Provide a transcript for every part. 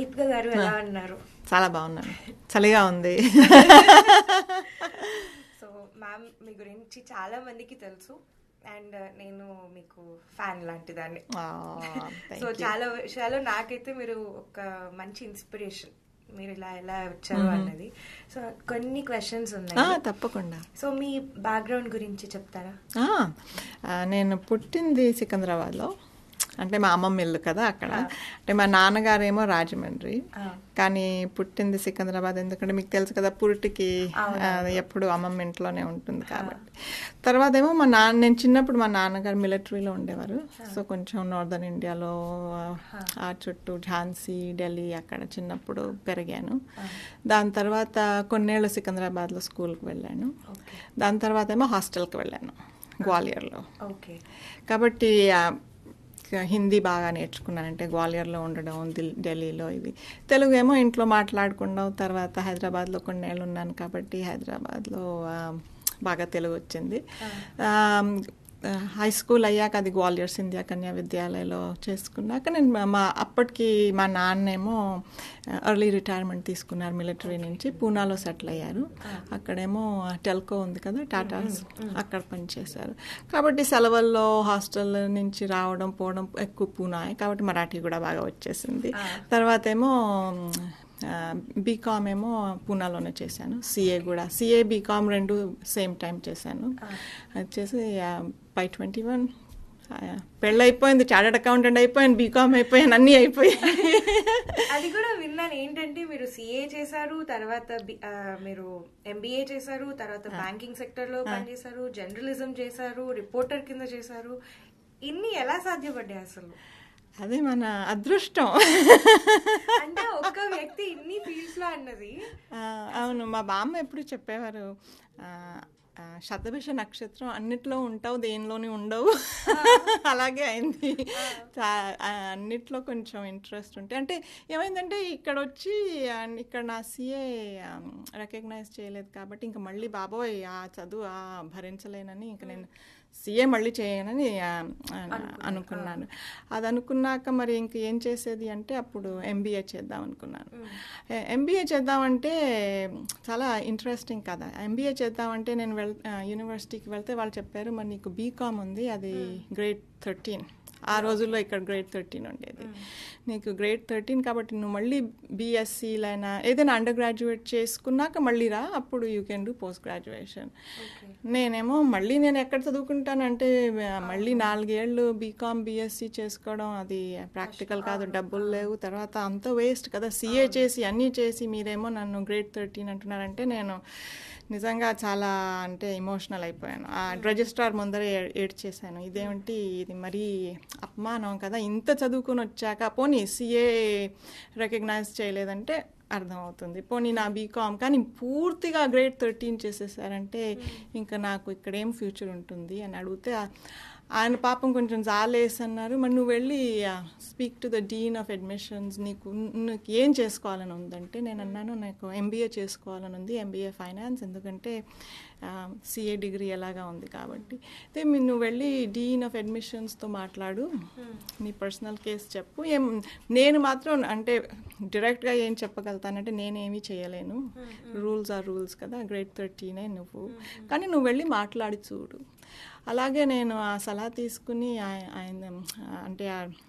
దీపిక గారు ఎలా ఉన్నారు? చాలా బాగున్నాను, చలిగా ఉంది. సో మ్యామ్ మీ గురించి చాలా మందికి తెలుసు అండ్ నేను మీకు ఫ్యాన్ లాంటిదాన్ని. సో చాలా విషయాలు నాకైతే మీరు ఒక మంచి ఇన్స్పిరేషన్, మీరు ఇలా ఎలా వచ్చారు అన్నది. సో కొన్ని క్వశ్చన్స్ ఉన్నాయి. తప్పకుండా. సో మీ బ్యాక్గ్రౌండ్ గురించి చెప్తారా? నేను పుట్టింది సికింద్రాబాద్లో, అంటే మా అమ్మమ్మ ఇల్లు కదా అక్కడ. అంటే మా నాన్నగారేమో రాజమండ్రి, కానీ పుట్టింది సికింద్రాబాద్. ఎందుకంటే మీకు తెలుసు కదా, పురిటికి ఎప్పుడు అమ్మమ్మ ఇంట్లోనే ఉంటుంది కాబట్టి. తర్వాత ఏమో నేను చిన్నప్పుడు మా నాన్నగారు మిలిటరీలో ఉండేవారు. సో కొంచెం నార్దర్న్ ఇండియాలో ఆ చుట్టూ ఝాన్సీ, ఢిల్లీ అక్కడ చిన్నప్పుడు పెరిగాను. దాని తర్వాత కొన్నేళ్ళు సికింద్రాబాద్లో స్కూల్కి వెళ్ళాను. దాని తర్వాత ఏమో హాస్టల్కి వెళ్ళాను గ్వాలియర్లో. కాబట్టి హిందీ బాగా నేర్చుకున్నానంటే గ్వాలియర్లో ఉండడం, ఢిల్లీలో ఇవి. తెలుగు ఏమో ఇంట్లో మాట్లాడుకుందాం. తర్వాత హైదరాబాద్లో కొన్నేళ్ళు ఉన్నాను కాబట్టి హైదరాబాద్లో బాగా తెలుగు వచ్చింది. హై స్కూల్ అయ్యాక అది గ్వాలియర్ సింధియా కన్యా విద్యాలయలో చేసుకున్నాక నేను అప్పటికి మా నాన్నేమో ఎర్లీ రిటైర్మెంట్ తీసుకున్నారు మిలిటరీ నుంచి, పూనాలో సెటిల్ అయ్యారు. అక్కడేమో టెల్కో ఉంది కదా, టాటాస్, అక్కడ పనిచేశారు. కాబట్టి సెలవుల్లో హాస్టల్ నుంచి రావడం పోవడం ఎక్కువ పూనా, కాబట్టి మరాఠీ కూడా బాగా వచ్చేసింది. తర్వాత ఏమో బీకామ్ ఏమో పూనాలోనే చేశాను. సిఏ బీకామ్ రెండు సేమ్ టైం చేశాను. వచ్చేసి బై 21 పెళ్ళైపోయింది, చార్టర్డ్ అకౌంటెంట్ అయిపోయాను, బీకామ్ అయిపోయాను, అన్నీ అయిపోయాయి. అది కూడా విన్నాను ఏంటంటే మీరు సిఏ చేశారు, తర్వాత మీరు ఎంబీఏ చేశారు, తర్వాత బ్యాంకింగ్ సెక్టర్లో పనిచేశారు, జర్నలిజం చేశారు, రిపోర్టర్ కింద చేశారు. ఇన్ని ఎలా సాధ్యపడ్డాయి అసలు? అదే మన అదృష్టం. అంటే ఒక్క వ్యక్తి ఇన్ని ఫీల్డ్స్ లో అన్నది. అవును, మా బామ్మ ఎప్పుడు చెప్పేవారు, శతభిష నక్షత్రం అన్నిట్లో ఉంటావు, దేనిలోని ఉండవు. అలాగే అయింది. అన్నిట్లో కొంచెం ఇంట్రెస్ట్ ఉంటే, అంటే ఏమైందంటే ఇక్కడ వచ్చి ఇక్కడ నా సిఏ రికగ్నైజ్ చేయలేదు కాబట్టి ఇంకా మళ్ళీ బాబోయ్ ఆ చదువు భరించలేనని ఇంకా నేను సిఏ మళ్ళీ చేయనని అనుకున్నాను. అది అనుకున్నాక మరి ఇంక ఏం చేసేది అంటే అప్పుడు ఎంబీఏ చేద్దాం అనుకున్నాను. ఎంబీఏ చేద్దామంటే చాలా ఇంట్రెస్టింగ్ కదా. ఎంబీఏ చేద్దామంటే నేను యూనివర్సిటీకి వెళ్తే వాళ్ళు చెప్పారు, మరి నీకు బీకామ్ ఉంది, అది గ్రేడ్ 13. ఆ రోజుల్లో ఇక్కడ గ్రేడ్ 13 ఉండేది. నీకు గ్రేడ్ 13 కాబట్టి నువ్వు మళ్ళీ బీఎస్సీలైనా ఏదైనా అండర్ గ్రాడ్యుయేట్ చేసుకున్నాక మళ్ళీ రా, అప్పుడు you can do post graduation. నేనేమో మళ్ళీ నేను ఎక్కడ చదువుకుంటానంటే మళ్ళీ 4 ఏళ్ళు బీకామ్ బీఎస్సీ చేసుకోవడం అది ప్రాక్టికల్ కాదు, డబ్బులు లేవు, తర్వాత అంత వేస్ట్ కదా. సిఏ చేసి అన్నీ చేసి మీరేమో నన్ను గ్రేడ్ 13 అంటున్నారంటే నేను నిజంగా చాలా అంటే ఎమోషనల్ అయిపోయాను. ఆ రిజిస్ట్రార్ ముందరే ఏడ్చేసాను, ఇదేమిటి ఇది మరీ అపమానం కదా, ఇంత చదువుకొని వచ్చాక పోనీ సిఏ రికగ్నైజ్ చేయలేదంటే అర్థమవుతుంది, పోనీ నా బీకామ్ కానీ పూర్తిగా గ్రేడ్ 13 చేసేసారంటే ఇంకా నాకు ఇక్కడ ఏం ఫ్యూచర్ ఉంటుంది అని అడిగితే ఆయన పాపం కొంచెం జాలేసి అన్నారు, మరి నువ్వు వెళ్ళి speak to the dean of admissions, నీకు ఏం చేసుకోవాలని ఉందంటే నేను అన్నాను, నాకు ఎంబీఏ చేసుకోవాలని ఉంది, ఎంబీఏ ఫైనాన్స్, ఎందుకంటే సిఏ డిగ్రీ ఎలాగా ఉంది కాబట్టి. అయితే నువ్వు వెళ్ళి డీన్ ఆఫ్ అడ్మిషన్స్తో మాట్లాడు, నీ పర్సనల్ కేసు చెప్పు. నేను మాత్రం అంటే డైరెక్ట్గా ఏం చెప్పగలుగుతానంటే నేనేమీ చేయలేను, రూల్స్ ఆర్ రూల్స్ కదా, గ్రేడ్ 13 నువ్వు, కానీ నువ్వు వెళ్ళి మాట్లాడి చూడు. అలాగే నేను ఆ సలహా తీసుకుని ఆయన అంటే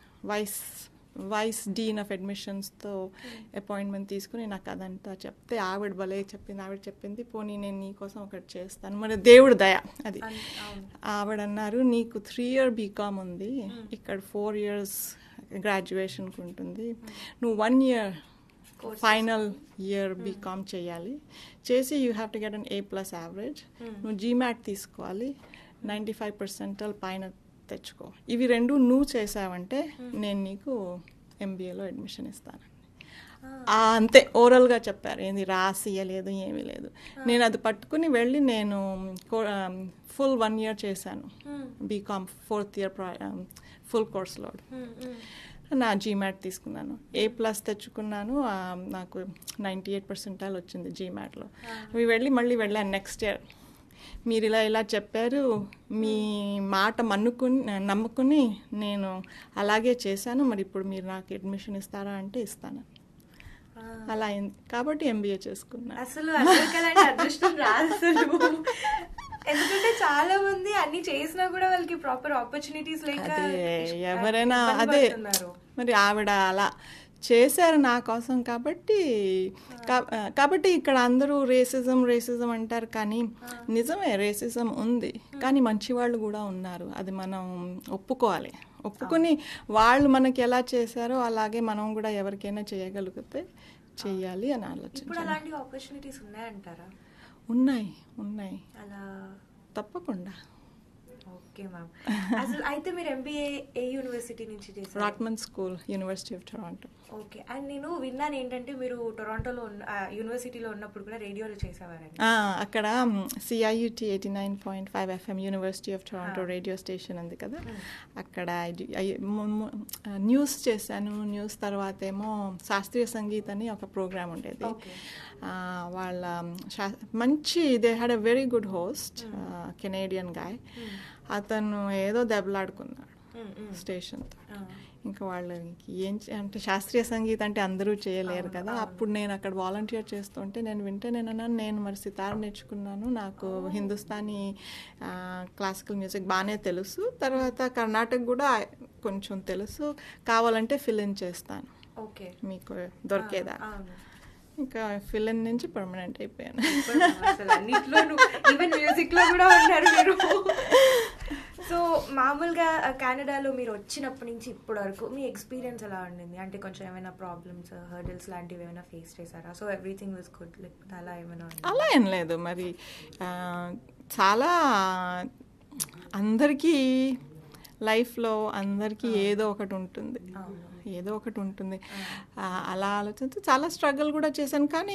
వైస్ డీన్ ఆఫ్ అడ్మిషన్స్తో అపాయింట్మెంట్ తీసుకుని నాకు అదంతా చెప్తే ఆవిడ భలే చెప్పింది. ఆవిడ చెప్పింది, పోనీ నేను నీకోసం ఒకటి చేస్తాను, మరి దేవుడు దయ అది. ఆవిడ అన్నారు, నీకు 3 year బీకామ్ ఉంది, ఇక్కడ 4 years గ్రాడ్యుయేషన్కి ఉంటుంది, నువ్వు 1 year ఫైనల్ ఇయర్ బీకామ్ చేయాలి, చేసి you have to get an A+ average, నువ్వు జీమాట్ తీసుకోవాలి, 95% పైన తెచ్చుకో, ఇవి 2 నువ్వు చేసావంటే నేను నీకు ఎంబీఏలో అడ్మిషన్ ఇస్తాను. అంతే ఓరల్గా చెప్పారు, ఏంది రాసియలేదు ఏమీ లేదు. నేను అది పట్టుకుని వెళ్ళి నేను ఫుల్ 1 year చేశాను బీకామ్ 4th year ఫుల్ కోర్స్లో. నా జీమాట్ తీసుకున్నాను, A+ తెచ్చుకున్నాను, నాకు 98% వచ్చింది జీమాట్లో. అవి మళ్ళీ వెళ్ళాను నెక్స్ట్ ఇయర్, మీరు ఇలా చెప్పారు, మీ మాట నమ్ముకుని నేను అలాగే చేశాను, మరి ఇప్పుడు మీరు నాకు అడ్మిషన్ ఇస్తారా అంటే ఇస్తాను. అలా అయింది. కాబట్టి MBA చేసుకున్నా. అసలు అందరికీ అదృష్టం రాదు అసలు. ఎందుకంటే చాలా మంది అన్ని చేసినా కూడా వాళ్ళకి ప్రాపర్ ఆపర్చునిటీస్ లేక ఎవరైనా అదే మరి ఆవిడ అలా చేశారు నా కోసం. కాబట్టి ఇక్కడ అందరూ రేసిజం అంటారు, కానీ నిజమే రేసిజం ఉంది, కానీ మంచి వాళ్ళు కూడా ఉన్నారు. అది మనం ఒప్పుకొని వాళ్ళు మనకి ఎలా చేశారో అలాగే మనం కూడా ఎవరికైనా చేయగలిగితే చెయ్యాలి అని ఆలోచించాలి. అలాంటి ఆపర్చునిటీస్ ఉన్నాయంటారా? ఉన్నాయి అలా తప్పకుండా. Okay ma'am. అసలు అయితే మీరు MBA ఏ యూనివర్సిటీ నుంచి చేశారు? Rotman school, university of Toronto. Okay. And నేను విన్నాను ఏంటంటే మీరు టొరాంటోలో యూనివర్సిటీలో ఉన్నప్పుడు కూడా రేడియోలో చేసేవారని. అక్కడ CIUT 89.5 FM university of Toronto radio station ఉంది కదా, అక్కడ న్యూస్ చేశాను. న్యూస్ తర్వాత ఏమో శాస్త్రీయ సంగీత్ అని ఒక ప్రోగ్రామ్ ఉండేది. వాళ్ళ మంచి they had a very good host, Canadian guy. అతను ఏదో దెబ్బలాడుకున్నాడు స్టేషన్తో. ఇంకా వాళ్ళకి అంటే శాస్త్రీయ సంగీతం అంటే అందరూ చేయలేరు కదా. అప్పుడు నేను అక్కడ వాలంటీర్ చేస్తుంటే నేను మరి సితార్ నేర్చుకున్నాను, నాకు హిందుస్థానీ క్లాసికల్ మ్యూజిక్ బాగానే తెలుసు, తర్వాత కర్ణాటక కూడా కొంచెం తెలుసు, కావాలంటే ఫిల్ ఇన్ చేస్తాను మీకు దొరికేదా. ఇంకా ఫిల్ ఇన్ నుంచి పర్మనెంట్ అయిపోయాను. ఈవెన్ మ్యూజిక్ లో కూడా ఉన్నారు మీరు. సో మామూలుగా కెనడాలో మీరు వచ్చినప్పటి నుంచి ఇప్పటి వరకు మీ ఎక్స్పీరియన్స్ ఎలా ఉండింది? అంటే కొంచెం ఏమైనా ప్రాబ్లమ్స్, హర్డిల్స్ లాంటివి ఏమైనా ఫేస్ చేశారా? సో ఎవ్రీథింగ్ వాస్ గుడ్, లేకపోతే అలా ఏమైనా? అలా ఏం లేదు. మరి చాలా అందరికీ లైఫ్లో ఏదో ఒకటి ఉంటుంది. అలా ఆలోచిస్తే చాలా స్ట్రగుల్ కూడా చేశాను, కానీ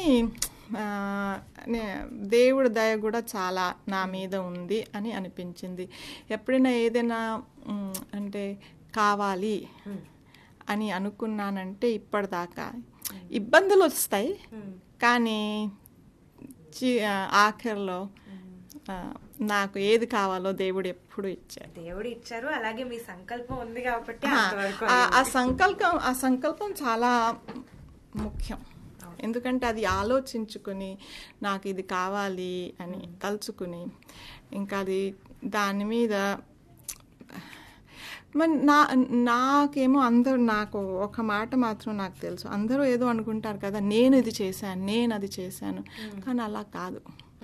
దేవుడి దయ కూడా చాలా నా మీద ఉంది అని అనిపించింది. ఎప్పుడైనా ఏదైనా అంటే కావాలి అని అనుకున్నానంటే ఇప్పటిదాకా ఇబ్బందులు వస్తాయి, కానీ ఆఖరిలో నాకు ఏది కావాలో దేవుడు ఎప్పుడు ఇచ్చారు. అలాగే మీ సంకల్పం ఉంది కాబట్టి ఆ సంకల్పం చాలా ముఖ్యం. ఎందుకంటే అది ఆలోచించుకుని నాకు ఇది కావాలి అని తలుచుకుని ఇంకా అది దాని మీద నాకేమో నాకు ఒక మాట మాత్రం నాకు తెలుసు, అందరూ ఏదో అనుకుంటారు కదా, నేను ఇది చేశాను, నేను అది చేశాను, కానీ అలా కాదు.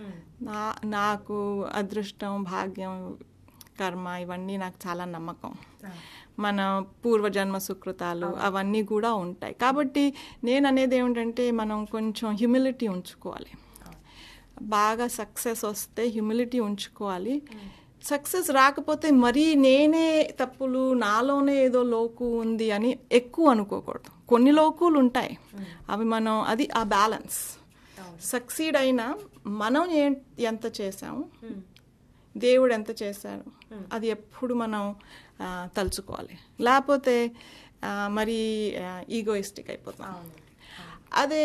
నాకు అదృష్టం, భాగ్యం, కర్మ ఇవన్నీ నాకు చాలా నమ్మకం. మన పూర్వజన్మ సుకృతాలు అవన్నీ కూడా ఉంటాయి. కాబట్టి నేను అనేది ఏమిటంటే మనం కొంచెం హ్యూమిలిటీ ఉంచుకోవాలి. బాగా సక్సెస్ వస్తే హ్యూమిలిటీ ఉంచుకోవాలి. సక్సెస్ రాకపోతే మరీ నేనే తప్పులు, నాలోనే ఏదో లోకు ఉంది అని ఎక్కువ అనుకోకూడదు. కొన్ని లోకులు ఉంటాయి, అవి మనం అది ఆ బ్యాలెన్స్. సక్సీడ్ అయినా మనం ఎంత చేసాము, దేవుడు ఎంత చేశారు, అది ఎప్పుడు మనం తలుచుకోవాలి. లేకపోతే మరి ఈగోయిస్టిక్ అయిపోతాం. అదే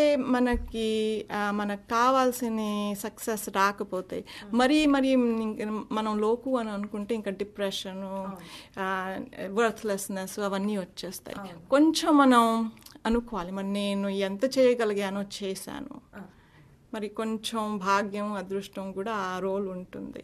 మనకు కావాల్సిన సక్సెస్ రాకపోతే మరీ మనం లోకు అని అనుకుంటే ఇంకా డిప్రెషను, వర్త్లెస్నెస్ అవన్నీ వచ్చేస్తాయి. కొంచెం మనం అనుకోవాలి, మరి నేను ఎంత చేయగలిగానో చేశాను, మరి కొంచెం భాగ్యం, అదృష్టం కూడా ఆ రోల్ ఉంటుంది.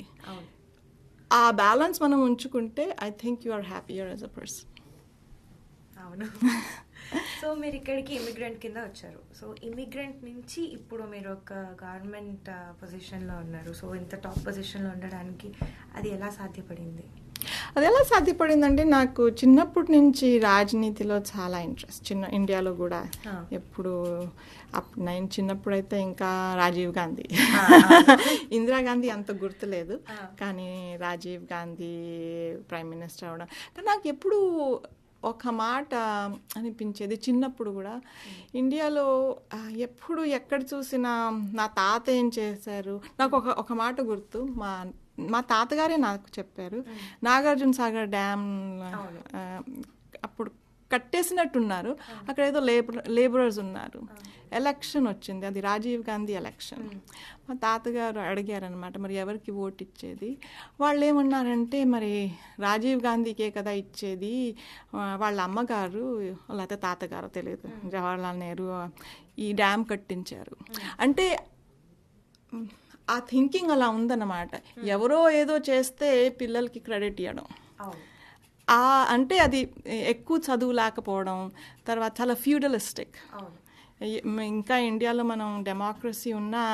ఆ బ్యాలెన్స్ మనం ఉంచుకుంటే I think you are happier as a person. అవును. సో మీరు ఇక్కడికి ఇమిగ్రెంట్ కింద వచ్చారు. సో ఇమిగ్రెంట్ నుంచి ఇప్పుడు మీరు ఒక గవర్నమెంట్ పొజిషన్లో ఉన్నారు. సో ఇంత టాప్ పొజిషన్లో ఉండడానికి అది ఎలా సాధ్యపడింది? అది ఎలా సాధ్యపడిందంటే నాకు చిన్నప్పటి నుంచి రాజనీతిలో చాలా ఇంట్రెస్ట్. ఇండియాలో కూడా ఎప్పుడు నేను చిన్నప్పుడైతే ఇంకా రాజీవ్ గాంధీ, ఇందిరాగాంధీ అంత గుర్తులేదు, కానీ రాజీవ్ గాంధీ ప్రైమ్ మినిస్టర్ అవడం నాకు ఎప్పుడు ఒక మాట అనిపించేది. చిన్నప్పుడు కూడా ఇండియాలో ఎప్పుడు ఎక్కడ చూసినా నా తాత ఏం చేశారు, నాకు ఒక మాట గుర్తు, మా తాతగారే నాకు చెప్పారు. నాగార్జున సాగర్ డ్యామ్ అప్పుడు కట్టేసినట్టున్నారు. అక్కడ ఏదో లేబరర్స్ ఉన్నారు. ఎలక్షన్ వచ్చింది, అది రాజీవ్ గాంధీ ఎలక్షన్. మా తాతగారు అడిగారనమాట, మరి ఎవరికి ఓటు ఇచ్చేది? వాళ్ళు ఏమన్నారంటే, మరి రాజీవ్ గాంధీకే కదా ఇచ్చేది, వాళ్ళ అమ్మగారు లేకపోతే తాతగారు తెలియదు, జవహర్లాల్ నెహ్రూ ఈ డ్యామ్ కట్టించారు. అంటే ఆ థింకింగ్ అలా ఉందన్నమాట. ఎవరో ఏదో చేస్తే పిల్లలకి క్రెడిట్ ఇవ్వడం, అంటే అది ఎక్కువ చదువు లేకపోవడం, తర్వాత చాలా ఫ్యూడలిస్టిక్. ఇంకా ఇండియాలో మనం డెమోక్రసీ ఉన్నా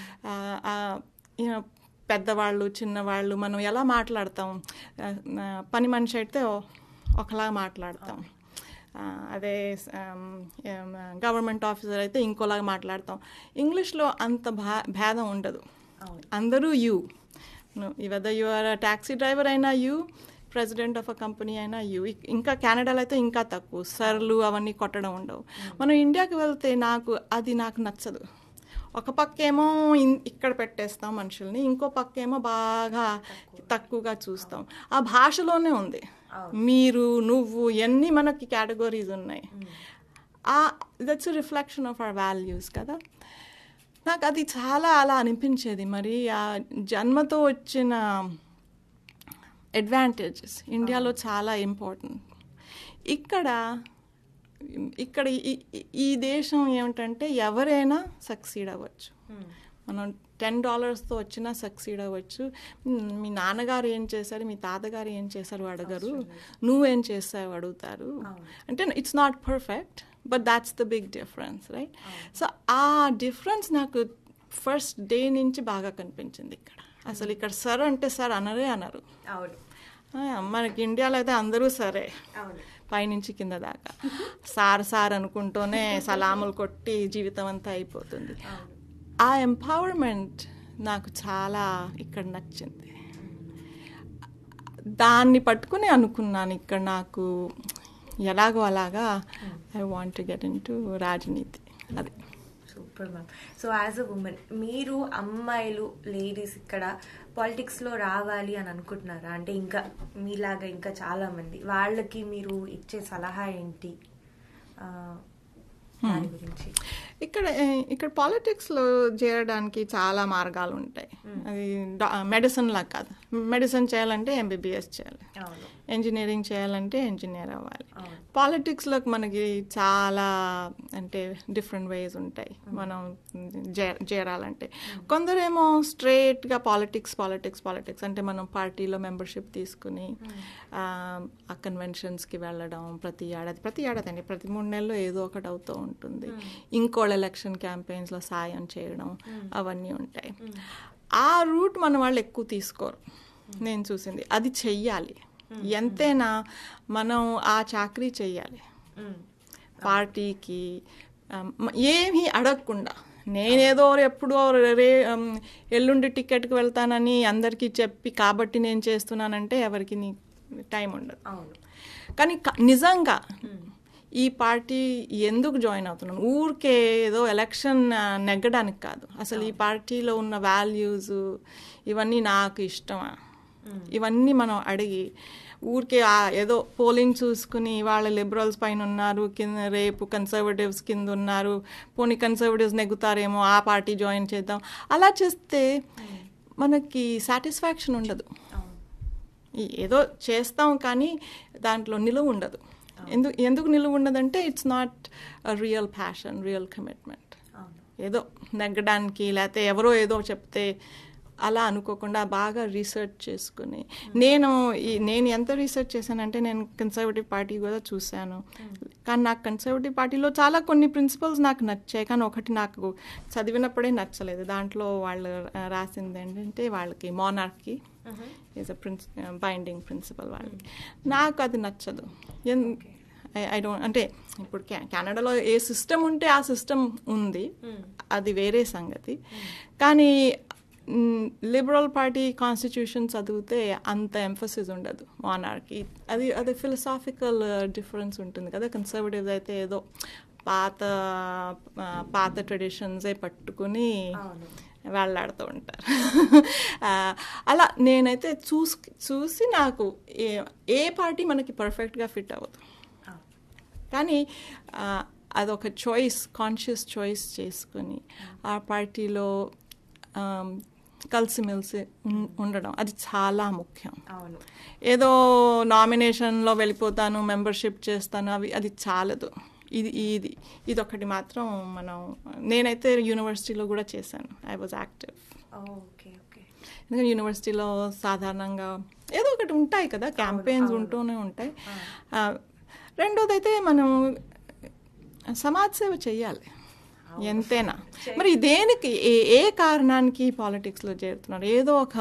పెద్దవాళ్ళు చిన్నవాళ్ళు మనం ఎలా మాట్లాడతాం, పని మనిషి అయితే ఒకలా మాట్లాడతాం, అదే గవర్నమెంట్ ఆఫీసర్ అయితే ఇంకోలాగా మాట్లాడతాం. ఇంగ్లీష్లో అంత భేదం ఉండదు, అందరూ you. Whether you are taxi driver అయినా you, president of a company అయినా యూ. ఇంకా కెనడాలో అయితే ఇంకా తక్కువ, సర్లు అవన్నీ కొట్టడం ఉండవు. మనం ఇండియాకి వెళ్తే అది నాకు నచ్చదు. ఒక పక్కేమో ఇక్కడ పెట్టేస్తాం మనుషుల్ని, ఇంకో పక్కేమో బాగా తక్కువగా చూస్తాం. ఆ భాషలోనే ఉంది, మీరు నువ్వు ఎన్ని మనకి కేటగిరీస్ ఉన్నాయి. That's a reflection of our values కదా. నాకు అది చాలా అలా అనిపించేది. మరి ఆ జన్మతో వచ్చిన అడ్వాంటేజెస్ ఇండియాలో చాలా ఇంపార్టెంట్. ఇక్కడ ఈ దేశం ఏమిటంటే ఎవరైనా సక్సీడ్ అవ్వచ్చు. మనం $10 వచ్చినా సక్సీడ్ అవ్వచ్చు. మీ నాన్నగారు ఏం చేశారు, మీ తాతగారు ఏం చేశారు అడగరు, నువ్వేం చేసావు అడుగుతారు. అంటే it's not perfect, but that's the big difference, right? So ఆ డిఫరెన్స్ నాకు ఫస్ట్ డే నుంచి బాగా కనిపించింది ఇక్కడ. అసలు ఇక్కడ సార్ అంటే సార్ అనరు. మనకి ఇండియాలో అయితే అందరూ సరే, పైనుంచి కింద దాకా సార్ అనుకుంటూనే సలాములు కొట్టి జీవితం అంతా అయిపోతుంది. ఆ ఎంపవర్మెంట్ నాకు చాలా ఇక్కడ నచ్చింది. దాన్ని పట్టుకుని అనుకున్నాను ఇక్కడ నాకు ఎలాగో అలాగా I want to get into రాజనీతి. అది super ma'am. So as a woman, మీరు అమ్మాయిలు లేడీస్ ఇక్కడ పాలిటిక్స్లో రావాలి అని అనుకుంటున్నారా? అంటే ఇంకా మీలాగా ఇంకా చాలా మంది, వాళ్ళకి మీరు ఇచ్చే సలహా ఏంటి దాని గురించి? ఇక్కడ పాలిటిక్స్లో చేరడానికి చాలా మార్గాలు ఉంటాయి. అది మెడిసిన్లా కాదు. మెడిసిన్ చేయాలంటే MBBS చేయాలి, ఇంజనీరింగ్ చేయాలంటే ఇంజనీర్ అవ్వాలి. పాలిటిక్స్లోకి మనకి చాలా అంటే డిఫరెంట్ వేస్ ఉంటాయి మనం చేరాలంటే. కొందరేమో స్ట్రేట్గా పాలిటిక్స్ అంటే మనం పార్టీలో మెంబర్షిప్ తీసుకుని ఆ కన్వెన్షన్స్కి వెళ్ళడం, ప్రతి ఏడాది అండి, ప్రతి 3 నెలలు ఏదో ఒకటి అవుతూ ఉంటుంది. ఇంకోళ్ళ ఎలక్షన్ క్యాంపెయిన్స్లో సాయం చేయడం అవన్నీ ఉంటాయి. ఆ రూట్ మన వాళ్ళు ఎక్కువ తీసుకోరు నేను చూసింది. అది చెయ్యాలి, ఎంతైనా మనం ఆ చాకరీ చెయ్యాలి. పార్టీకి ఏమీ అడగకుండా, నేనేదో ఎప్పుడో ఎల్లుండి టికెట్కి వెళ్తానని అందరికీ చెప్పి కాబట్టి నేను చేస్తున్నానంటే ఎవరికి టైం ఉండదు. కానీ నిజంగా ఈ పార్టీ ఎందుకు జాయిన్ అవుతున్నాను, ఊరికే ఏదో ఎలక్షన్ నెగ్గడానికి కాదు. అసలు ఈ పార్టీలో ఉన్న వాల్యూస్ ఇవన్నీ నాకు ఇష్టమా, ఇవన్నీ మనం అడిగి, ఊరికే ఏదో పోలింగ్ చూసుకుని వాళ్ళ లిబరల్స్ పైన ఉన్నారు, రేపు కన్సర్వేటివ్స్ కింద ఉన్నారు, పోనీ కన్సర్వేటివ్స్ నెగ్గుతారేమో ఆ పార్టీ జాయిన్ చేద్దాం, అలా చేస్తే మనకి సాటిస్ఫాక్షన్ ఉండదు. ఏదో చేస్తాం కానీ దాంట్లో నిలువ ఉండదు. ఎందుకు నిలువ ఉండదంటే it's not real passion, real commitment. ఏదో నెగ్గడానికి లేకపోతే ఎవరో ఏదో చెప్తే అలా అనుకోకుండా బాగా రీసెర్చ్ చేసుకుని, నేను ఎంత రీసెర్చ్ చేశానంటే నేను కన్సర్వేటివ్ పార్టీ కూడా చూశాను. కానీ నాకు కన్సర్వేటివ్ పార్టీలో చాలా కొన్ని ప్రిన్సిపల్స్ నాకు నచ్చాయి, కానీ ఒకటి నాకు చదివినప్పుడే నచ్చలేదు. దాంట్లో వాళ్ళు రాసింది ఏంటంటే వాళ్ళకి monarchy is a binding principle. వాళ్ళకి నాకు అది నచ్చదు. ఐ డోంట్, అంటే ఇప్పుడు కెనడాలో ఏ సిస్టమ్ ఉంటే ఆ సిస్టమ్ ఉంది, అది వేరే సంగతి. కానీ లిబరల్ పార్టీ కాన్స్టిట్యూషన్ చదివితే అంత ఎంఫసిస్ ఉండదు మోనార్కీ. అది ఫిలసాఫికల్ డిఫరెన్స్ ఉంటుంది కదా. కన్సర్వేటివ్ అయితే ఏదో పాత ట్రెడిషన్సే పట్టుకుని వెళ్ళాడుతూ ఉంటారు. అలా నేనైతే చూసి నాకు ఏ పార్టీ మనకి పర్ఫెక్ట్గా ఫిట్ అవ్వదు. కానీ అదొక చాయిస్, కాన్షియస్ చాయిస్ చేసుకొని ఆ పార్టీలో కలిసిమెలిసి ఉండడం అది చాలా ముఖ్యం. ఏదో నామినేషన్లో వెళ్ళిపోతాను, మెంబర్షిప్ చేస్తాను, అది చాలదు. ఇదొకటి మాత్రం నేనైతే యూనివర్సిటీలో కూడా చేశాను. I was active. ఎందుకంటే యూనివర్సిటీలో సాధారణంగా ఏదో ఒకటి ఉంటాయి కదా, క్యాంపెయిన్స్ ఉంటూనే ఉంటాయి. రెండోది అయితే మనం సమాజ సేవ చెయ్యాలి ఎంతైనా. మరి దేనికి ఏ కారణానికి పాలిటిక్స్లో చేరుతున్నారు? ఏదో ఒక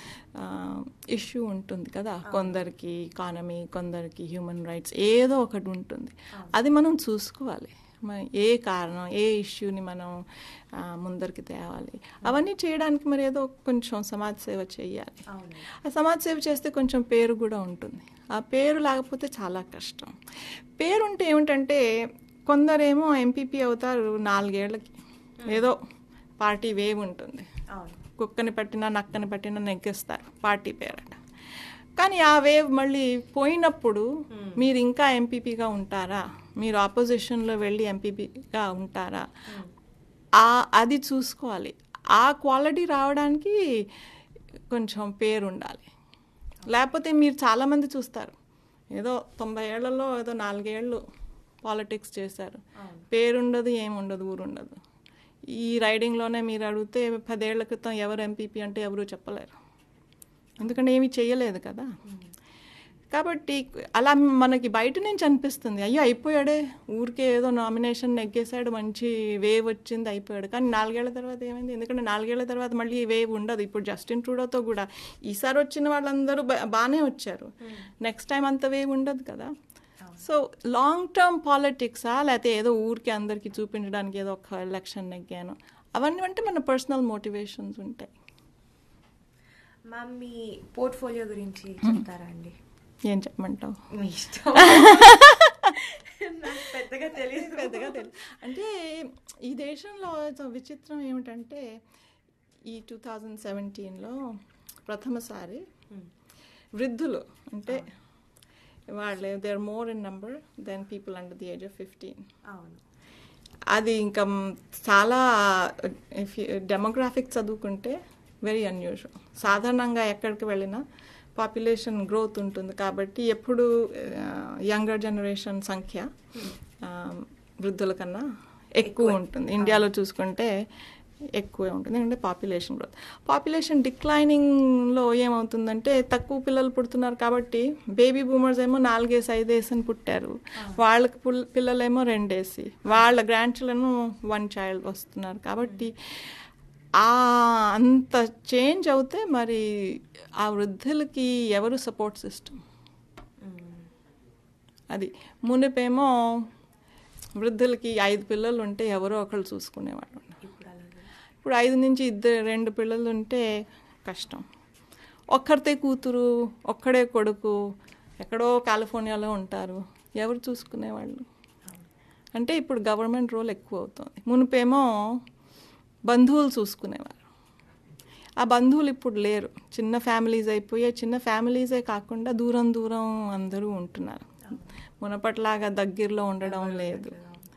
ఇష్యూ ఉంటుంది కదా, కొందరికి ఎకానమీ, కొందరికి హ్యూమన్ రైట్స్, ఏదో ఒకటి ఉంటుంది. అది మనం చూసుకోవాలి. ఏ కారణం, ఏ ఇష్యూని మనం ముందరికి తేవాలి, అవన్నీ చేయడానికి మరి ఏదో కొంచెం సమాజ సేవ చేయాలి. ఆ సమాజ సేవ చేస్తే కొంచెం పేరు కూడా ఉంటుంది. ఆ పేరు లేకపోతే చాలా కష్టం. పేరు ఉంటే ఏమిటంటే కొందరేమో ఎంపీపీ అవుతారు 4 ఏళ్లకి, ఏదో పార్టీ వేవ్ ఉంటుంది, కుక్కని పట్టినా నక్కని పట్టినా నెగ్గేస్తారు పార్టీ పేరట. కానీ ఆ వేవ్ మళ్ళీ పోయినప్పుడు మీరు ఇంకా ఎంపీపీగా ఉంటారా, మీరు ఆపోజిషన్లో వెళ్ళి ఎంపీపీగా ఉంటారా, అది చూసుకోవాలి. ఆ క్వాలిటీ రావడానికి కొంచెం పేరు ఉండాలి. లేకపోతే మీరు చాలామంది చూస్తారు, ఏదో 90 ఏళ్లలో ఏదో 4 ఏళ్ళు పాలిటిక్స్ చేశారు, పేరుండదు, ఏముండదు, ఊరుండదు. ఈ రైడింగ్లోనే మీరు అడిగితే 10 ఏళ్ల క్రితం ఎవరు ఎంపీపీ అంటే ఎవరు చెప్పలేరు, ఎందుకంటే ఏమీ చేయలేదు కదా. కాబట్టి అలా మనకి బయట నుంచి అనిపిస్తుంది, అయ్యో అయిపోయాడే, ఊరికే ఏదో నామినేషన్ నెగ్గేశాడు, మంచి వేవ్ వచ్చింది, అయిపోయాడు. కానీ 4 ఏళ్ల తర్వాత ఏమైంది? ఎందుకంటే 4 ఏళ్ల తర్వాత మళ్ళీ వేవ్ ఉండదు. ఇప్పుడు జస్టిన్ ట్రూడోతో కూడా ఈసారి వచ్చిన వాళ్ళందరూ బాగానే వచ్చారు, నెక్స్ట్ టైం అంత వేవ్ ఉండదు కదా. సో లాంగ్ టర్మ్ పాలిటిక్సా, లేకపోతే ఏదో ఊరికి అందరికీ చూపించడానికి ఏదో ఒక ఎలక్షన్ నెగ్గాను, అవన్నీ అంటే మన పర్సనల్ మోటివేషన్స్ ఉంటాయి. మ్యామ్, మీ పోర్ట్ఫోలియో గురించి చెప్తారా అండి? ఏం చెప్పమంటావు? మీ ఇష్టం. పెద్దగా తెలియదు. అంటే ఈ దేశంలో విచిత్రం ఏమిటంటే ఈ 2017లో ప్రథమసారి వృద్ధులు అంటే వాళ్ళు they are more in number than people under the age of 15. అది ఇంకా చాలా డెమోగ్రాఫిక్ చదువుకుంటే వెరీ అన్యూజువల్. సాధారణంగా ఎక్కడికి వెళ్ళినా పాపులేషన్ గ్రోత్ ఉంటుంది కాబట్టి ఎప్పుడు యంగర్ జనరేషన్ సంఖ్య వృద్ధుల కన్నా ఎక్కువ ఉంటుంది. ఇండియాలో చూసుకుంటే ఎక్కువే ఉంటుంది, ఎందుకంటే పాపులేషన్ గ్రోత్. పాపులేషన్ డిక్లైనింగ్లో ఏమవుతుందంటే తక్కువ పిల్లలు పుడుతున్నారు కాబట్టి బేబీ బూమర్స్ ఏమో 4 5 అని పుట్టారు, వాళ్ళకి పిల్లలేమో 2 వాళ్ళ గ్రాండ్ చిల్డ్రన్ 1 చైల్డ్ వస్తున్నారు. కాబట్టి అంత చేంజ్ అవుతే మరి ఆ వృద్ధులకి ఎవరు సపోర్ట్ సిస్టమ్? అది మునిపేమో వృద్ధులకి 5 పిల్లలు ఉంటే ఎవరో ఒకళ్ళు చూసుకునేవాళ్ళు. ఇప్పుడు 5 నుంచి 2 పిల్లలు ఉంటే కష్టం. ఒక్కరితే కూతురు, ఒక్కడే కొడుకు, ఎక్కడో కాలిఫోర్నియాలో ఉంటారు, ఎవరు చూసుకునేవాళ్ళు? అంటే ఇప్పుడు గవర్నమెంట్ రోల్ ఎక్కువ అవుతుంది. మునిపేమో బంధువులు చూసుకునేవారు, ఆ బంధువులు ఇప్పుడు లేరు. చిన్న ఫ్యామిలీస్ అయిపోయాయి. చిన్న ఫ్యామిలీసే కాకుండా దూరం దూరం అందరూ ఉంటున్నారు, మునపట్లాగా దగ్గరలో ఉండడం లేదు.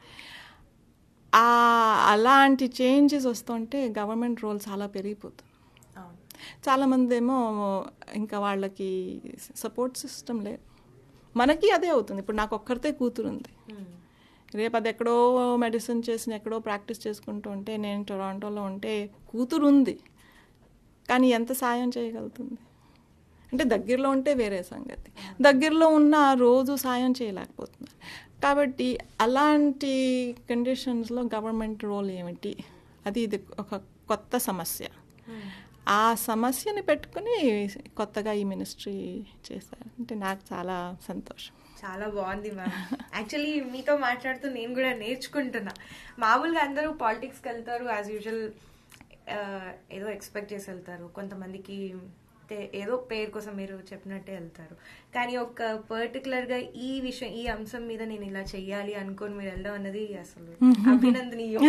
అలాంటి చేంజెస్ వస్తుంటే గవర్నమెంట్ రోల్ చాలా పెరిగిపోతుంది. చాలామంది ఏమో ఇంకా వాళ్ళకి సపోర్ట్ సిస్టమ్ లేదు. మనకి అదే అవుతుంది. ఇప్పుడు నాకు ఒక్కరితే కూతురు ఉంది, రేపు అది ఎక్కడో మెడిసిన్ చేసిన ఎక్కడో ప్రాక్టీస్ చేసుకుంటూ ఉంటే, నేను టొరాంటోలో ఉంటే కూతురు ఉంది కానీ ఎంత సాయం చేయగలుగుతుంది? అంటే దగ్గరలో ఉంటే వేరే సంగతి, దగ్గరలో ఉన్న రోజు సాయం చేయలేకపోతున్నారు. కాబట్టి అలాంటి కండిషన్స్లో గవర్నమెంట్ రోల్ ఏమిటి? ఇది ఒక కొత్త సమస్య. ఆ సమస్యని పెట్టుకుని కొత్తగా ఈ మినిస్ట్రీ చేశారు. అంటే నాకు చాలా సంతోషం. చాలా బాగుంది మ్యామ్. యాక్చువల్లీ మీతో మాట్లాడుతూ నేను కూడా నేర్చుకుంటున్నా. మామూలుగా అందరూ పాలిటిక్స్కి వెళ్తారు, యాజ్ యూజువల్ ఏదో ఎక్స్పెక్ట్ చేసి వెళ్తారు. కొంతమందికి ఏదో పేరు కోసం మీరు చెప్పినట్టే వెళ్తారు. కానీ ఒక పర్టికులర్గా ఈ విషయం, ఈ అంశం మీద నేను ఇలా చెయ్యాలి అనుకోని మీరు వెళ్ళడం అన్నది అసలు అభినందనీయం.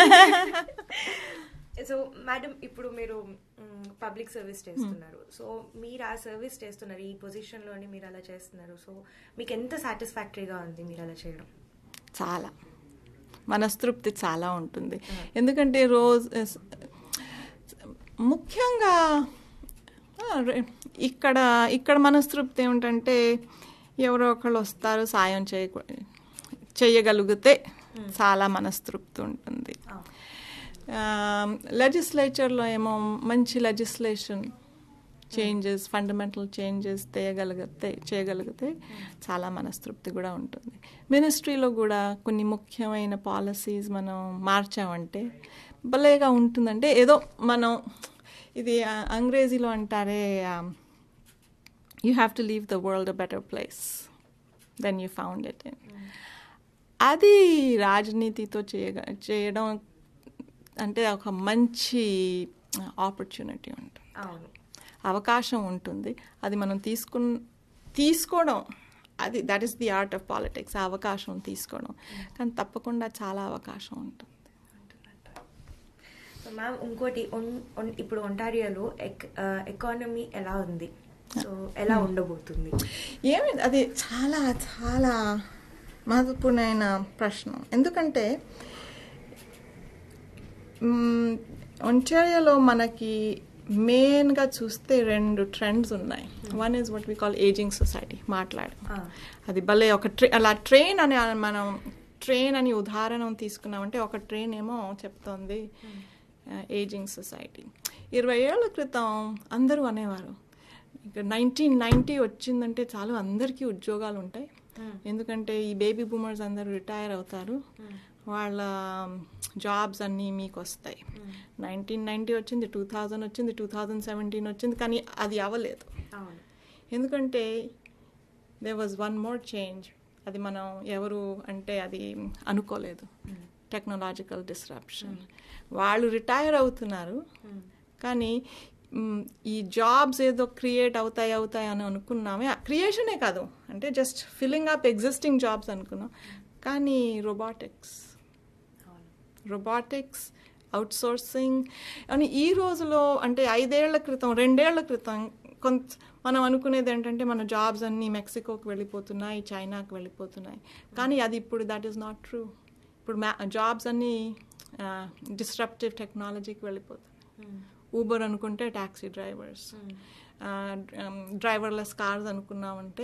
సో మేడం, ఇప్పుడు మీరు పబ్లిక్ సర్వీస్ చేస్తున్నారు. సో మీరు ఆ సర్వీస్ చేస్తున్నారు, ఈ పొజిషన్లోని మీరు అలా చేస్తున్నారు. సో మీకు ఎంత సాటిస్ఫాక్టరీగా ఉంది మీరు అలా చేయడం? చాలా మనస్తృప్తి చాలా ఉంటుంది. ఎందుకంటే రోజు ముఖ్యంగా ఇక్కడ మనస్తృప్తి ఏమిటంటే ఎవరో ఒకళ్ళు వస్తారు, సాయం చేయగలిగితే చాలా మనస్తృప్తి ఉంటుంది. లెజిస్లేచర్లో ఏమో మంచి లెజిస్లేషన్ చేంజెస్, ఫండమెంటల్ చేంజెస్ చేయగలిగితే చాలా మనస్తృప్తి కూడా ఉంటుంది. మినిస్ట్రీలో కూడా కొన్ని ముఖ్యమైన పాలసీస్ మనం మార్చామంటే భలేగా ఉంటుందంటే ఏదో మనం ఇది అంగ్రేజీలో అంటారే, you have to leave the world a better place than you found it in. అది రాజనీతితో చేయడం అంటే ఒక మంచి ఆపర్చునిటీ ఉంటుంది, అవకాశం ఉంటుంది. అది మనం తీసుకోవడం, అది that is the art of politics, ఆ అవకాశం తీసుకోవడం. కానీ తప్పకుండా చాలా అవకాశం ఉంటుంది. మ్యామ్, ఇంకోటి ఇప్పుడు ఒంటారియోలో ఎకానమీ ఎలా ఉంది, సో ఎలా ఉండబోతుంది? ఏమి అది చాలా చాలా మహత్వపూర్ణమైన ప్రశ్న. ఎందుకంటే ఒంటారియోలో మనకి మెయిన్గా చూస్తే 2 ట్రెండ్స్ ఉన్నాయి. One is what we call ageing society, అది భలే ఒక అలా ట్రైన్ అని మనం ట్రైన్ అని ఉదాహరణ తీసుకున్నామంటే ఒక ట్రైన్ ఏమో చెప్తోంది ఏజింగ్ సొసైటీ. 20 ఏళ్ల క్రితం అందరూ అనేవారు ఇక 1990 వచ్చిందంటే చాలు అందరికీ ఉద్యోగాలు ఉంటాయి, ఎందుకంటే ఈ బేబీ బూమర్స్ అందరూ రిటైర్ అవుతారు, వాళ్ళ జాబ్స్ అన్నీ మీకు వస్తాయి. 1990 వచ్చింది, 2000 వచ్చింది, 2017 వచ్చింది, కానీ అది అవ్వలేదు. ఎందుకంటే they was one more change. అది మనం ఎవరు అంటే అది అనుకోలేదు, టెక్నాలజికల్ డిస్రప్షన్. వాళ్ళు రిటైర్ అవుతున్నారు, కానీ ఈ జాబ్స్ ఏదో క్రియేట్ అవుతాయి అని అనుకున్నామే. క్రియేషనే కాదు, అంటే just filling up existing jobs అనుకున్నాం. కానీ రోబోటిక్స్ అవుట్సోర్సింగ్ అని ఈ రోజులో, అంటే 5 ఏళ్ల క్రితం 2 ఏళ్ల క్రితం మనం అనుకునేది ఏంటంటే మన జాబ్స్ అన్నీ మెక్సికోకి వెళ్ళిపోతున్నాయి, చైనాకి వెళ్ళిపోతున్నాయి. కానీ అది ఇప్పుడు దట్ ఈస్ నాట్ ట్రూ. ఇప్పుడు జాబ్స్ అన్నీ డిస్రప్టివ్ టెక్నాలజీకి వెళ్ళిపోతాయి. ఊబర్ అనుకుంటే ట్యాక్సీ డ్రైవర్స్, డ్రైవర్లెస్ కార్స్ అనుకున్నామంటే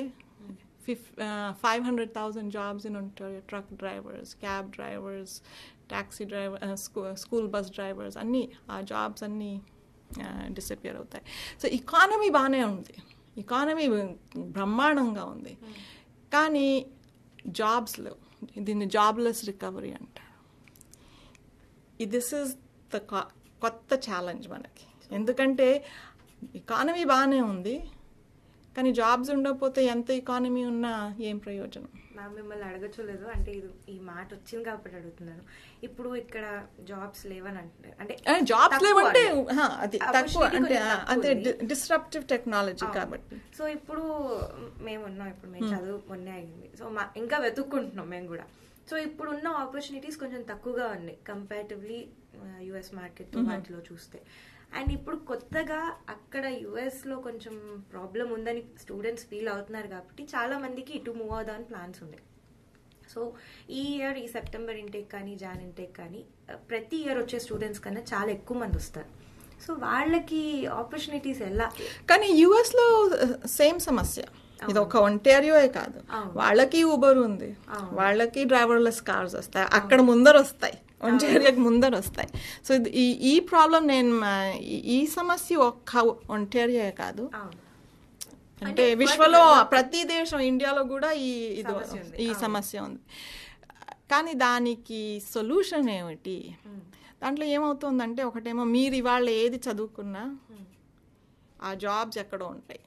500,000 జాబ్స్ ఇన్ ఉంటాయి. Truck drivers, cab drivers, taxi driver, school bus drivers, అన్నీ ఆ జాబ్స్ అన్నీ డిసపియర్ అవుతాయి. సో ఎకానమీ బాగానే ఉంది, ఎకానమీ బ్రహ్మాండంగా ఉంది, కానీ జాబ్స్ లేవు. దీన్ని జాబ్లెస్ రికవరీ అంటారు. దిస్ ఈజ్ ద కొత్త ఛాలెంజ్ మనకి. ఎందుకంటే ఎకానమీ బాగానే ఉంది, కానీ జాబ్స్ ఉండకపోతే ఎంత ఎకానమీ ఉన్నా ఏం ప్రయోజనం? మ్యామ్, మిమ్మల్ని అడగచ్చలేదు, అంటే ఈ మాట వచ్చింది కాబట్టి అడుగుతున్నాను. ఇప్పుడు ఇక్కడ జాబ్స్ లేవని అంటే జాబ్స్ లేవంటే అది తక్కువ, అంటే అదే డిస్రప్టివ్ టెక్నాలజీ కాబట్టి. సో ఇప్పుడు మేము ఉన్నాం, ఇప్పుడు మేము చదువు మొన్నే అయింది, సో ఇంకా వెతుక్కుంటున్నాం మేము కూడా. సో ఇప్పుడు ఉన్న ఆపర్చునిటీస్ కొంచెం తక్కువగా ఉన్నాయి కంపారిటివ్లీ యుఎస్ మార్కెట్ వాటిలో చూస్తే. అండ్ ఇప్పుడు కొత్తగా అక్కడ యుఎస్లో కొంచెం ప్రాబ్లం ఉందని స్టూడెంట్స్ ఫీల్ అవుతున్నారు కాబట్టి చాలా మందికి ఇటు మూవ్ అవుదామని ప్లాన్స్ ఉన్నాయి. సో ఈ ఇయర్ ఈ సెప్టెంబర్ ఇంటేక్ కానీ జాన్ ఇంటేక్ కానీ ప్రతి ఇయర్ వచ్చే స్టూడెంట్స్ కన్నా చాలా ఎక్కువ మంది వస్తారు. సో వాళ్ళకి ఆపర్చునిటీస్ ఎలా? కానీ యుఎస్లో సేమ్ సమస్య, ఇది ఒక ఒంటారియోయే కాదు, వాళ్ళకి ఊబర్ ఉంది, వాళ్ళకి డ్రైవర్లెస్ కార్స్ వస్తాయి, అక్కడ ముందర వస్తాయి, ఒంటారియోకి ముందర వస్తాయి. సో ఈ ప్రాబ్లం ఈ సమస్య ఒక్క ఒంటారియో కాదు, అంటే విశ్వలో ప్రతి దేశం, ఇండియాలో కూడా ఈ సమస్య ఉంది. కానీ దానికి సొల్యూషన్ ఏమిటి? దాంట్లో ఏమవుతుందంటే, ఒకటేమో మీరు ఇవాళ ఏది చదువుకున్నా ఆ జాబ్స్ ఎక్కడో ఉంటాయి.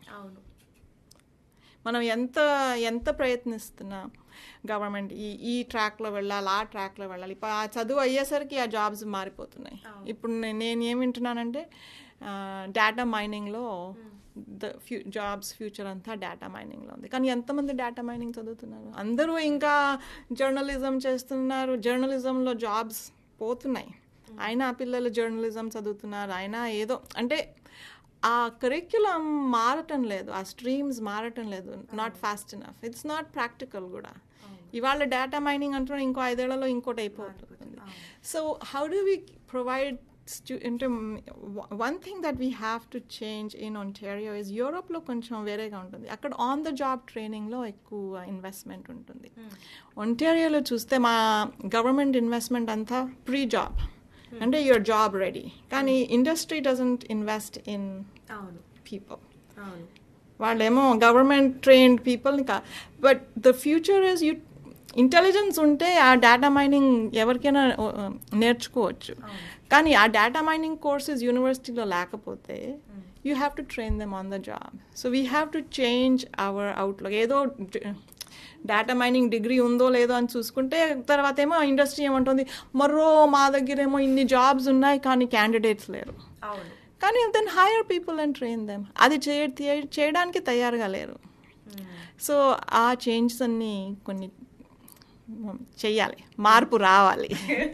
మనం ఎంత ప్రయత్నిస్తున్నా గవర్నమెంట్ ఈ ట్రాక్లో వెళ్ళాలి, ఆ ట్రాక్లో వెళ్ళాలి, ఆ చదువు అయ్యేసరికి ఆ జాబ్స్ మారిపోతున్నాయి. ఇప్పుడు నేను ఏం వింటున్నానంటే డేటా మైనింగ్లో జాబ్స్ ఫ్యూచర్ అంతా డేటా మైనింగ్లో ఉంది. కానీ ఎంతమంది డేటా మైనింగ్ చదువుతున్నారు? అందరూ ఇంకా జర్నలిజం చేస్తున్నారు, జర్నలిజంలో జాబ్స్ పోతున్నాయి. అయినా పిల్లలు జర్నలిజం చదువుతున్నారు, అయినా ఏదో అంటే ఆ కరిక్యులం మారటం లేదు, ఆ స్ట్రీమ్స్ మారటం లేదు, not fast enough, it's not practical కూడా. ఇవాళ డేటా మైనింగ్ అంటున్నా, ఇంకో 5 ఏళ్లలో ఇంకోటి అయిపోతుంది. So how do we provide one thing that we have to change in Ontario is, యూరోప్లో కొంచెం వేరేగా ఉంటుంది. అక్కడ ఆన్ ద జాబ్ ట్రైనింగ్లో ఎక్కువ ఇన్వెస్ట్మెంట్ ఉంటుంది. ఒంటారియోలో చూస్తే మా గవర్నమెంట్ ఇన్వెస్ట్మెంట్ అంతా ప్రీ జాబ్, అంటే యువర్ జాబ్ రెడీ. కానీ industry doesn't invest in people. వాళ్ళేమో గవర్నమెంట్ ట్రైన్డ్ పీపుల్ని but the future is you intelligence ఉంటే ఆ డేటా మైనింగ్ ఎవరికైనా నేర్చుకోవచ్చు. కానీ ఆ డేటా మైనింగ్ కోర్సెస్ యూనివర్సిటీలో లేకపోతే you have to train them on the job. So we have to change our outlook. ఏదో డేటా మైనింగ్ డిగ్రీ ఉందో లేదో అని చూసుకుంటే తర్వాత ఏమో ఇండస్ట్రీ ఏమంటుంది, మరో మా దగ్గర ఏమో ఇన్ని జాబ్స్ ఉన్నాయి కానీ క్యాండిడేట్స్ లేరు. కానీ then hire people and train them. అది చేయడానికి తయారుగా లేరు. సో ఆ చేంజెస్ అన్నీ కొన్ని చెయ్యాలి, మార్పు రావాలి.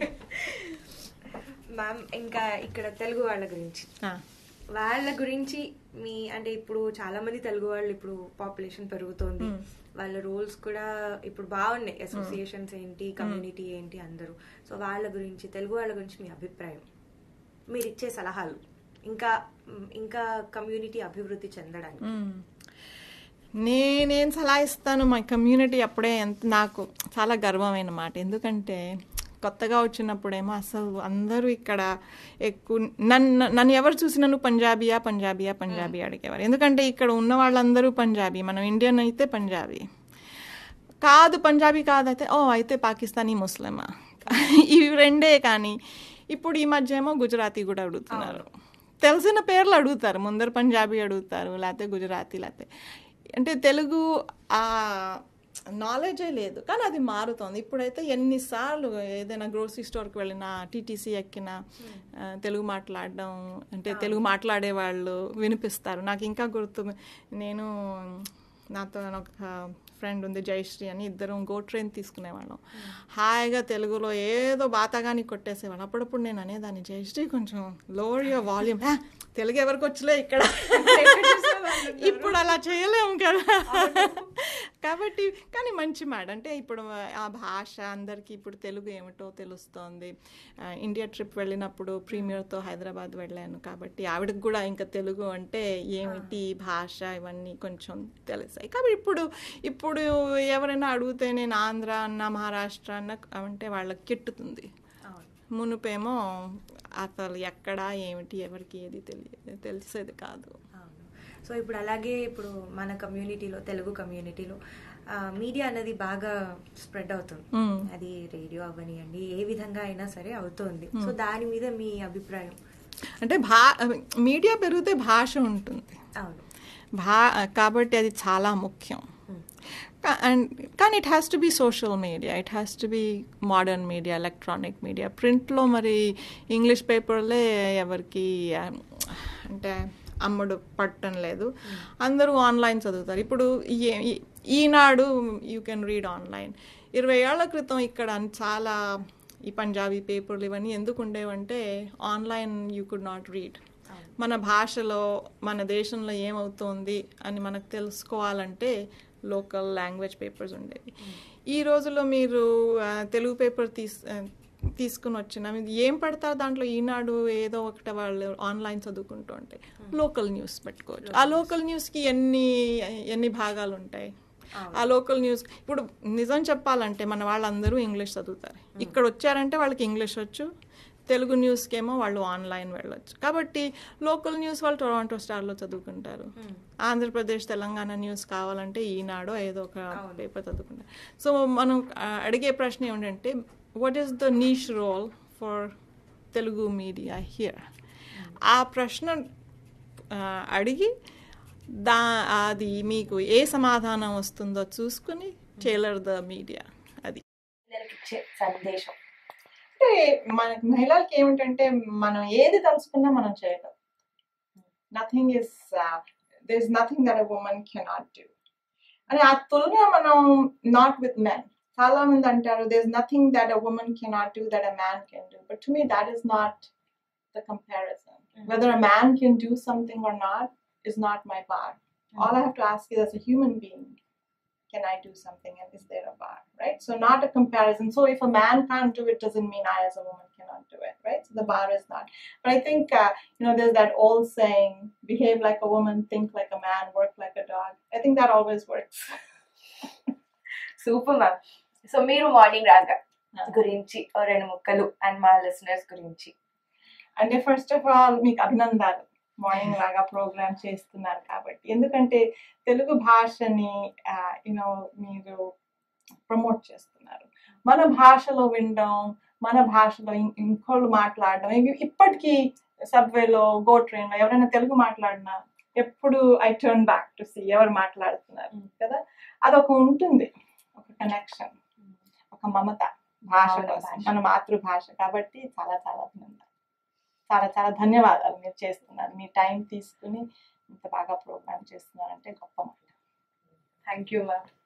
మ్యామ్, ఇంకా ఇక్కడ తెలుగు వాళ్ళ గురించి మీ అంటే ఇప్పుడు చాలా మంది తెలుగు వాళ్ళు, ఇప్పుడు పాపులేషన్ పెరుగుతోంది, వాళ్ళ రోల్స్ కూడా ఇప్పుడు బాగున్నాయి, అసోసియేషన్స్ ఏంటి, కమ్యూనిటీ ఏంటి, అందరూ. సో వాళ్ళ గురించి, తెలుగు వాళ్ళ గురించి మీ అభిప్రాయం, మీరు ఇచ్చే సలహాలు, ఇంకా కమ్యూనిటీ అభివృద్ధి చెందడానికి. నేనేం సలహా ఇస్తాను, మా కమ్యూనిటీ అప్పుడే నాకు చాలా గర్వమైన మాట. ఎందుకంటే కొత్తగా వచ్చినప్పుడేమో అసలు అందరూ ఇక్కడ ఎక్కువ నన్ను ఎవరు చూసినా నువ్వు పంజాబీ అడిగేవారు. ఎందుకంటే ఇక్కడ ఉన్న వాళ్ళందరూ పంజాబీ, మనం ఇండియన్ అయితే పంజాబీ కాదు, పంజాబీ కాదైతే అయితే పాకిస్తానీ ముస్లిమా, ఇవి రెండే. కానీ ఇప్పుడు ఈ మధ్య ఏమో గుజరాతీ కూడా అడుగుతున్నారు. తెలిసిన పేర్లు అడుగుతారు, ముందర పంజాబీ అడుగుతారు, లేకపోతే గుజరాతీ, లేకపోతే అంటే తెలుగు నాలెడ్జే లేదు. కానీ అది మారుతోంది. ఇప్పుడైతే ఎన్నిసార్లు ఏదైనా గ్రోసరీ స్టోర్కి వెళ్ళినా, టీటీసీ ఎక్కినా తెలుగు మాట్లాడడం, అంటే తెలుగు మాట్లాడే వాళ్ళు వినిపిస్తారు. నాకు ఇంకా గుర్తు, నేను నాతో ఒక ఫ్రెండ్ ఉంది జయశ్రీ అని, ఇద్దరం గో ట్రైన్ తీసుకునేవాళ్ళం. హాయిగా తెలుగులో ఏదో బాతాగాని కొట్టేసేవాళ్ళం. అప్పుడప్పుడు నేను అనేదాన్ని, జయశ్రీ కొంచెం లోవర్ యువర్ వాల్యూమ్, తెలుగు ఎవరికి వచ్చలే ఇక్కడ, ఇప్పుడు అలా చేయలేము కదా. కాబట్టి కానీ మంచి మాట, అంటే ఇప్పుడు ఆ భాష అందరికీ ఇప్పుడు తెలుగు ఏమిటో తెలుస్తోంది. ఇండియా ట్రిప్ వెళ్ళినప్పుడు ప్రీమియర్తో హైదరాబాద్ వెళ్ళాను, కాబట్టి ఆవిడకి కూడా ఇంకా తెలుగు అంటే ఏమిటి భాష ఇవన్నీ కొంచెం తెలిసాయి. కాబట్టి ఇప్పుడు ఎవరైనా అడిగితే నేను ఆంధ్ర అన్న, మహారాష్ట్ర అన్న అంటే వాళ్ళకి కిట్టుతుంది. మునుపేమో అసలు ఎక్కడ ఏమిటి ఎవరికి ఏది తెలిసేది కాదు. సో ఇప్పుడు అలాగే ఇప్పుడు మన కమ్యూనిటీలో, తెలుగు కమ్యూనిటీలో మీడియా అనేది బాగా స్ప్రెడ్ అవుతుంది. అది రేడియో అవనివ్వండి, ఏ విధంగా అయినా సరే అవుతుంది. సో దాని మీద మీ అభిప్రాయం? అంటే మీడియా పెరిగితే భాష ఉంటుంది. అవును, కాబట్టి అది చాలా ముఖ్యం. కానీ it has to be social media, it has to be modern media, electronic media. ప్రింట్లో మరి ఇంగ్లీష్ పేపర్లే ఎవరికి అంటే అమ్ముడు పట్టడం లేదు, అందరూ ఆన్లైన్ చదువుతారు. ఇప్పుడు Eenadu you can read online. 20 ఏళ్ల క్రితం ఇక్కడ చాలా ఈ పంజాబీ పేపర్లు ఇవన్నీ ఎందుకు ఉండేవంటే online you could not read. మన భాషలో, మన దేశంలో ఏమవుతోంది అని మనకు తెలుసుకోవాలంటే లోకల్ లాంగ్వేజ్ పేపర్స్ ఉండేవి. ఈ రోజుల్లో మీరు తెలుగు పేపర్ తీసుకుని వచ్చిన ఏం పడతారు దాంట్లో, ఈనాడు ఏదో ఒకటి వాళ్ళు ఆన్లైన్ చదువుకుంటూ ఉంటాయి. లోకల్ న్యూస్ పెట్టుకోవచ్చు. ఆ లోకల్ న్యూస్కి ఎన్ని భాగాలు ఉంటాయి. ఆ లోకల్ న్యూస్ ఇప్పుడు నిజం చెప్పాలంటే మన వాళ్ళందరూ ఇంగ్లీష్ చదువుతారు. ఇక్కడ వచ్చారంటే వాళ్ళకి ఇంగ్లీష్ వచ్చు, తెలుగు న్యూస్కేమో వాళ్ళు ఆన్లైన్ వెళ్ళొచ్చు. కాబట్టి లోకల్ న్యూస్ వాళ్ళు టొరాంటో స్టార్లో చదువుకుంటారు. ఆంధ్రప్రదేశ్, తెలంగాణ న్యూస్ కావాలంటే ఈనాడో ఏదో ఒక పేపర్ చదువుకుంటారు. సో మనం అడిగే ప్రశ్న ఏమిటంటే, what is the niche role for Telugu media here? ఆ ప్రశ్న అడిగి అది మీకు ఏ సమాధానం వస్తుందో చూసుకుని టైలర్ ద మీడియా. అది సందేశం. అంటే మనకి మహిళలకి ఏమిటంటే మనం ఏది తలుచుకున్నా మనం చేయగలం. there is nothing that a woman cannot do. అని ఆ తులన మనం నాట్ విత్ men. చాలా మంది అంటారు there's nothing that a woman cannot do that a man can do, but to me that is not the comparison. Whether a man can do something or not is not my bar. All I have to ask is, as a human being, can I do something, and is there a bar, right? So not a comparison. So if a man can't do it, doesn't mean I as a woman cannot do it, right? So the bar is not. But I think, there's that old saying, behave like a woman, think like a man, work like a dog. I think that always works. Super ma'am. So మీరు morning raga గురించి 2 ముక్కలు and మా listeners గురించి. అంటే first of all మీకు అభినందనాలు, morning లాగా programme చేస్తున్నారు కాబట్టి. ఎందుకంటే తెలుగు భాషని మీరు ప్రమోట్ చేస్తున్నారు. మన భాషలో వినడం, మన భాషలో ఇంకోళ్ళు మాట్లాడడం. ఇప్పటికీ సబ్వేలో, గో ట్రైన్లో ఎవరైనా తెలుగు మాట్లాడినా ఎప్పుడు I turn back to see ఎవరు మాట్లాడుతున్నారు కదా. అదొక ఉంటుంది, ఒక కనెక్షన్, ఒక మమత భాష కోసం, మన మాతృభాష కాబట్టి. చాలా చాలా అభినందన, చాలా చాలా ధన్యవాదాలు మీరు చేస్తున్నారు. మీ టైం తీసుకుని ఇంత బాగా ప్రోగ్రామ్ చేస్తున్నారంటే గొప్ప మాట. Thank you ma'am.